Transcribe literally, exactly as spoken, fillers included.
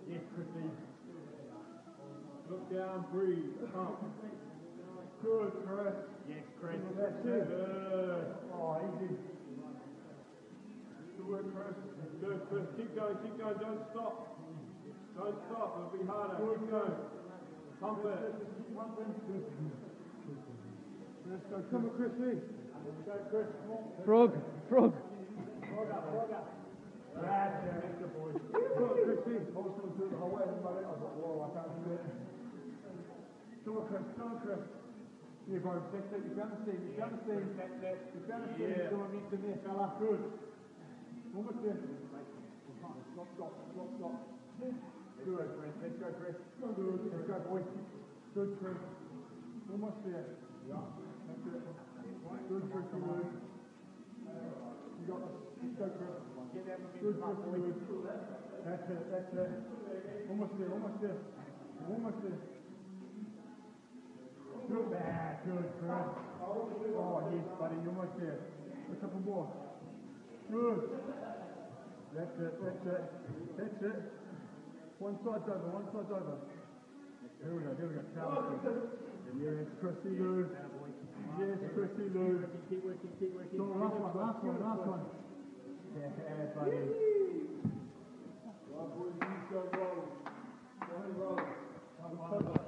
Yes, Chrissy. Look down, breathe, up. Good, Chris. Yes, Chris. That's it. Good. Oh, easy. Good work, Chris. Good, Chris. Keep going, keep going. Don't stop. Don't stop. It'll be harder. Keep going. Pump it. Pump it. Let's go, come on, Chrissy. Let's go, Chris. Frog, frog. Frog up, frog up. That's it. That's good, boys. Come on, Chrissy. I was going to do it the whole way. I was like, whoa, I can't do it. Come on, Chris. Come on, Chris. Here, bro. That's it. You've done the thing. You've done the thing. That's it. You've done the thing. You're doing this in there, fella. Good. Almost there. Stop, stop, stop, stop. Good, Chris. Let's go, Chris. Good. Let's go, boys. Good, Chris. Almost there. Yeah. That's it. Good, Chris. You got this. Let's go, Chris. Good, Chris. That's it. That's it. Almost there. Almost there. Almost there. Good. Bad. Good, Chris. Oh, yes, buddy. You're almost there. A couple more. Good. That's it. That's it. That's it. One side's over. One side's over. Here we go. Here we go. Power. Yes, Chrissy Lou. Yes, Chrissy Lou. Keep working. Keep working. Last one. Last one. Last one. Yeah, buddy. Right, boys. You go roll. Roll. Roll.